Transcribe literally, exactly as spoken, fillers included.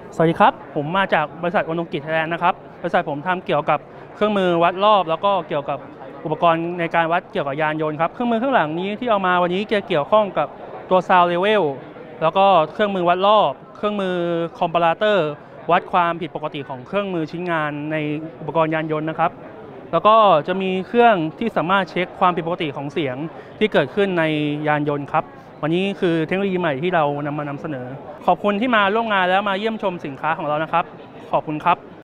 สวัสดีครับผมมาจากบริษัทอนงกิจไทยแลนด์นะครับบริษัทผมทำเกี่ยวกับเครื่องมือวัดรอบแล้วก็เกี่ยวกับอุปกรณ์ในการวัดเกี่ยวกับยานยนต์ครับเครื่องมือข้างหลังนี้ที่เอามาวันนี้จะเกี่ยวข้องกับตัวซาวด์เลเวลแล้วก็เครื่องมือวัดรอบเครื่องมือคอมพาราเตอร์วัดความผิดปกติของเครื่องมือชิ้นงานในอุปกรณ์ยานยนต์นะครับแล้วก็จะมีเครื่องที่สามารถเช็คความผิดปกติของเสียงที่เกิดขึ้นในยานยนต์ครับวันนี้คือเทคโนโลยีใหม่ที่เรานำมานำเสนอขอบคุณที่มาร่วมงานแล้วมาเยี่ยมชมสินค้าของเรานะครับขอบคุณครับ